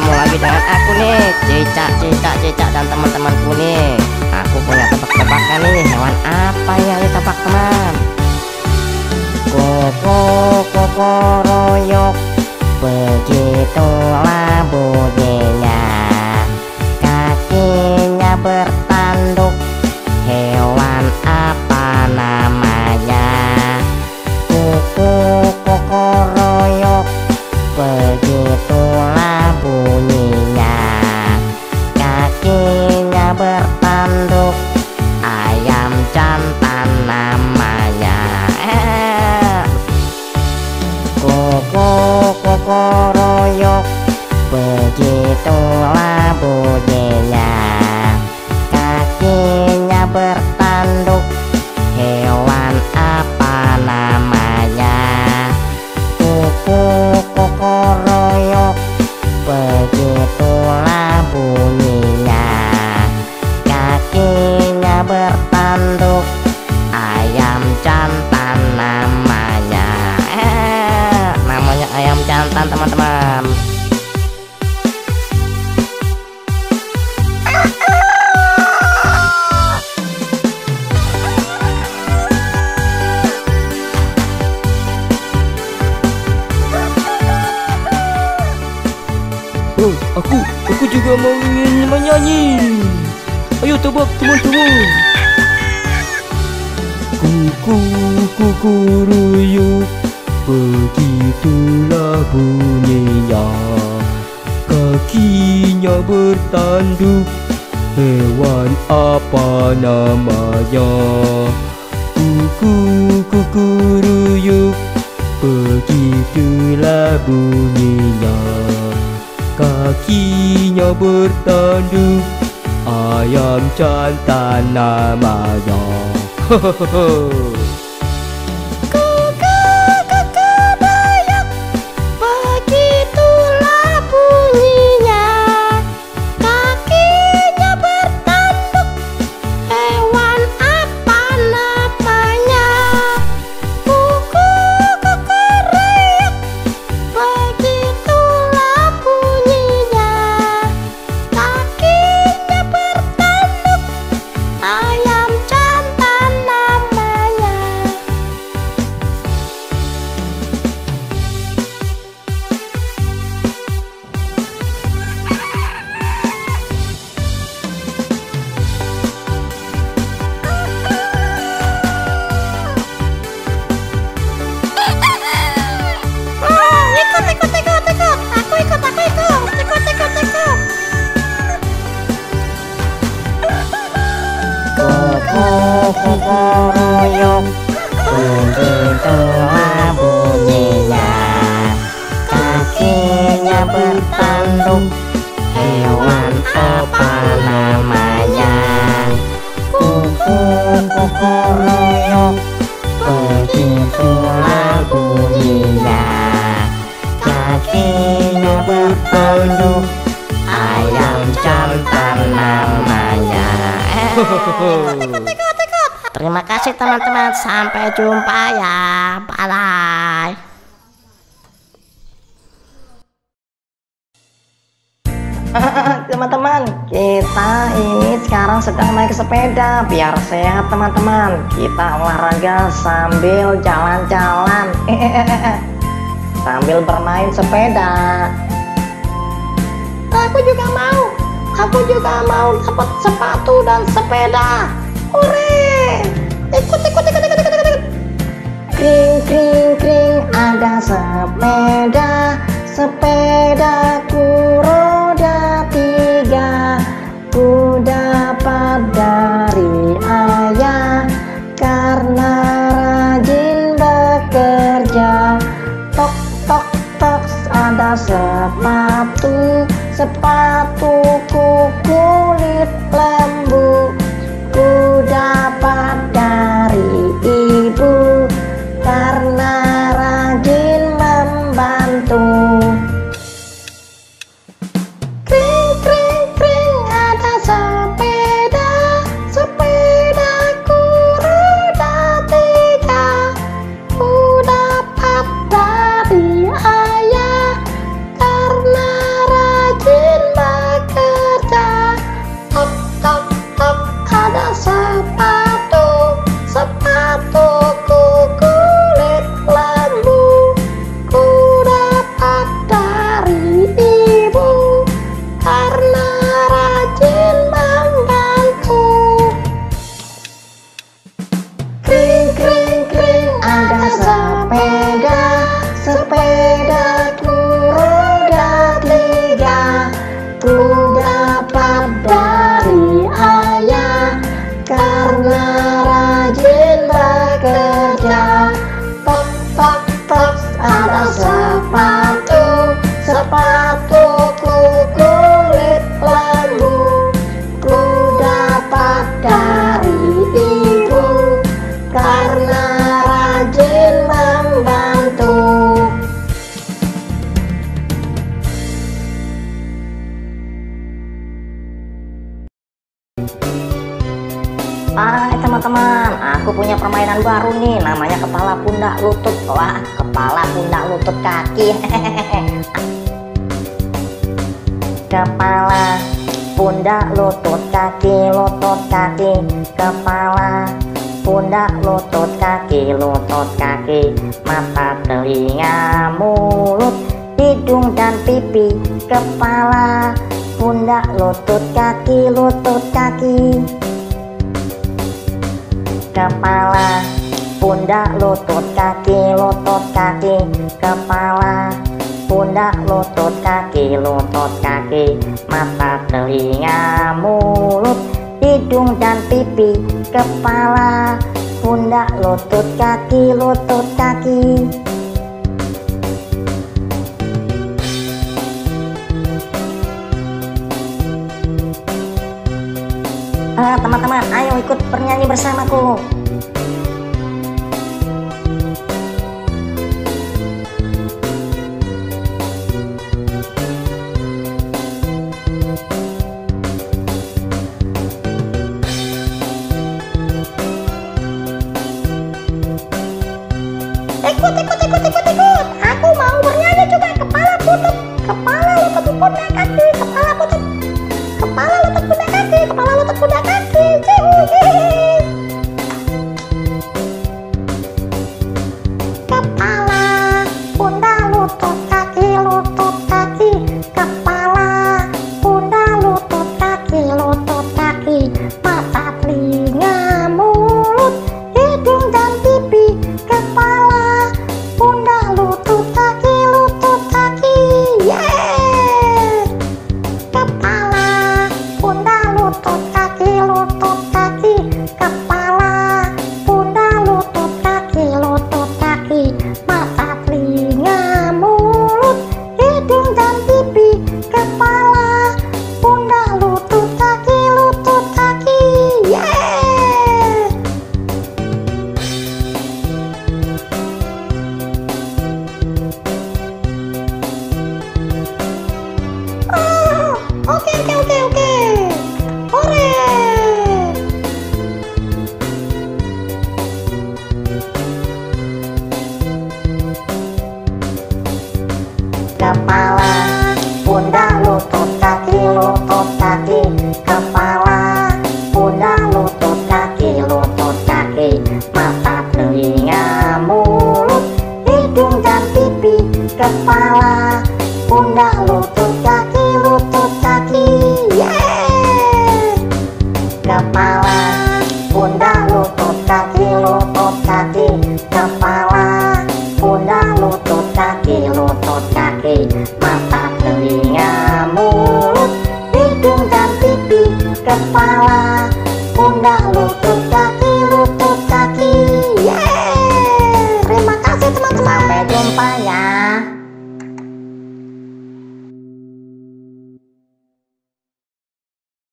ketemu lagi dengan aku nih, Cicak dan teman-temanku nih. Aku punya tebak-tebakan nih, hewan apa yang ditebak teman? Koko royok, begitulah bunyinya. Kakinya bertanduk, hewan apa namanya? Koko royok, begitulah bunyinya. Kakinya bertanduk, ayam jantan namanya. Koko royok, begitulah bunyinya. Kakinya bertanduk, hewan apa namanya? Koko royok, begitulah bunyinya. Kakinya bertanduk, ayam jantan namanya. Namanya ayam jantan teman-teman. Oh, aku juga mau ingin menyanyi. Ayo tebak teman-teman. Kukuruyuk, begitulah bunyinya. Kakinya bertanduk, hewan apa namanya? Kukuruyuk, begitulah bunyinya. Kakinya bertanduk, ayam jantan namanya. Begitulah bunyinya. Kakinya bertanduk, hewan apa namanya? Kuku reyek, begitulah bunyinya. Kakinya bertanduk, ayam jantan namanya. Koko royok, begitulah bunyinya. Kakinya bertanduk, hewan apa namanya? Koko royok, begitulah bunyinya. Kakinya bertanduk, ayam jantan namanya. Terima kasih teman-teman, sampai jumpa ya, bye. Teman-teman, kita ini sekarang sedang naik sepeda biar sehat teman-teman. Kita olahraga sambil jalan-jalan, sambil bermain sepeda. Aku juga mau dapat sepatu dan sepeda. Hore! Ikut. Kring, ada sepedaku roda 3. Ku dapat dari ayah karena rajin bekerja. Tok, ada sepatuku kulit lembu. Ku dapat dari ibu karena rajin membantu. Kring, ada sepedaku roda 3. Ku dapat dari ayah karena rajin punya permainan baru nih, namanya kepala pundak lutut. Wah, kepala pundak lutut kaki. Kepala pundak lutut kaki, lutut kaki. Kepala pundak lutut kaki, lutut kaki. Mata, telinga, mulut, hidung dan pipi. Kepala pundak lutut kaki, lutut kaki. Kepala pundak lutut kaki, lutut kaki. Kepala pundak lutut kaki, lutut kaki. Mata, telinga, mulut, hidung dan pipi. Kepala pundak lutut kaki, lutut kaki. Teman-teman, ayo ikut bernyanyi bersamaku. Ikut. Aku mau bernyanyi juga. Kepala lutut pundak kaki, kepala lutut pundak kaki, kepala lutut pundak kaki. Kepala pundak lutut kaki, lutut kaki. Kepala pundak lutut kaki, lutut kaki. Mata, telinga, mulut, hidung dan pipi. Kepala pundak lutut kaki, lutut kaki. Yeah! Kepala pundak lutut kaki, lutut kaki. Kepala pundak lutut kaki, lutut kaki. Mata, telinga, mulut, hidung dan pipi. Kepala pundak lutut kaki, lutut kaki. Yeah! Oke. Hore. Kepala pundak lutut kaki, lutut kaki. Kepala pundak lutut kaki, lutut kaki. Mata, telinga, mulut, hidung dan pipi. Kepala pundak lutut kaki, lutut kaki. Yeah! Kepala pundak lutut kaki, lutut kaki. Kepala pundak lutut kaki, lutut kaki. Mata,